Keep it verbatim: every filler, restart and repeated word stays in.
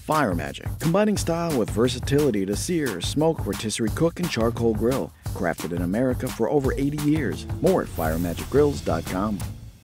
Fire Magic, combining style with versatility to sear, smoke, rotisserie cook, and charcoal grill. Crafted in America for over eighty years. More at fire magic grills dot com.